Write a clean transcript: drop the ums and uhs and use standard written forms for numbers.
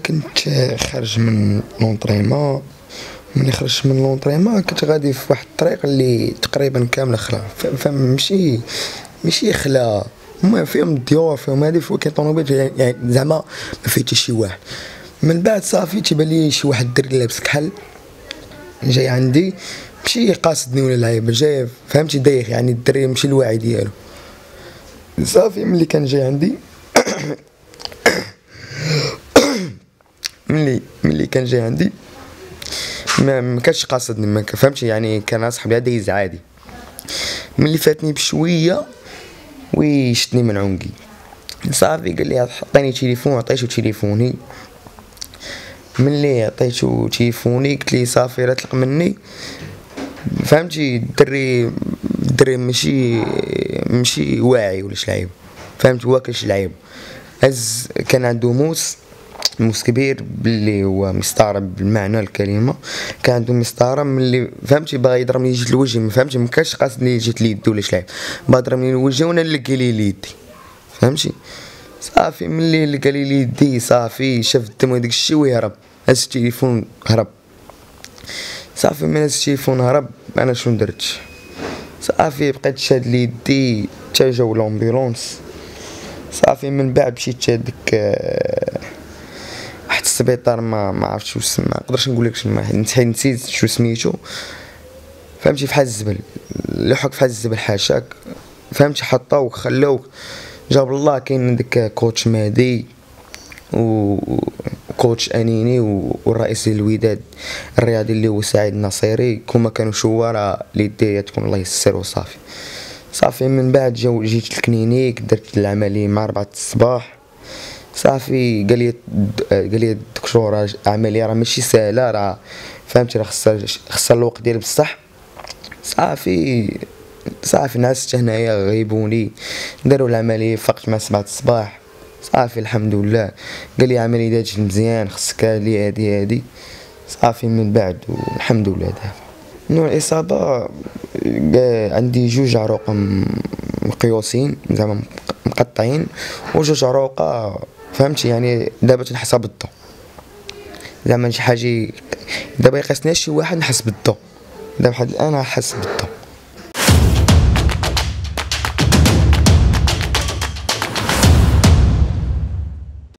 كنت خارج من لونطريمون. ملي خرجت من لونطريمون كنت غادي في واحد الطريق اللي تقريبا كامله خلا، فهم ماشي خلا، هما فيهم الديور فيهم هادي، كاين طونوبيل يعني زعما ما فيه حتى شي واحد. من بعد صافي تيبان لي شي واحد الدري لابس كحل جاي عندي، ماشي قاصدني ولا لعيبه، جاي فهمتي دايخ، يعني الدري ماشي الواعي ديالو. صافي ملي كان جاي عندي ملي كان جاي عندي ما كانش قاصدني، ما فهمتش يعني، كان اصاحبي دايز عادي. ملي فاتني بشويه ويشتني من عنقي، صافي قال لي عطيني تليفون، عطيتو تليفوني. ملي عطيتو تليفوني قلت لي صافي راه طلق مني، فهمتي الدري ماشي واعي ولا شي لعيب، فهمت واكل شي لعيب. هز كان عنده موس كبير باللي هو مستعرب بالمعنى الكلمه، كان عنده مسطره ملي فهمتي باغي يضربني جيت لوجهي، ما فهمتش، ما كانش قاصدني جيت ليدي ولا شي لعيب، باغي يضربني لوجهي وانا نلقى ليه يدي، فهمتي. صافي ملي لقى لي يدي صافي شاف الدم وداك الشيء ويهرب، هز التليفون هرب. صافي من هز التليفون هرب، انا شنو درت؟ صافي بقيت شاد لي يدي حتى جاو لومبيلونس. صافي من بعد مشيت هاديك واحد السبيطار ما عرفتش واش سما، نقدرش نقول لك شنو، نسيت شو سميتو، فهمتي، فحال الزبل لحق فحال الزبل حاشاك، فهمتي، حطاو وخلاو جاب الله. كاين داك كوتش مهدي وكوتش انيني والرئيس ديال الوداد الرياضي اللي هو سعيد النصيري، كما كانوا شواره ليدي تكون الله يسر. وصافي صافي من بعد جيت الكلينيك، درت العمليه مع 4 الصباح. صافي قال لي الدكتور عمليه راه ماشي سهله، راه فهمتي، راه خصها الوقت ديال بصح. صافي نعست هنايا، غيبوني داروا العمليه، فقت مع 7 الصباح. صافي الحمد لله، قال لي عمليه دات مزيان، خصك لي هادي. صافي من بعد والحمد لله. دابا نوع الاصابه عندي 2 عروق مقيوسين زعما مقطعين، و2 عروق فهمتي، يعني دابا تنحسها بالضو، زعما شي حاجه دابا يقيسني شي واحد نحس بالضو، دابا بحال انا حاس بالضو.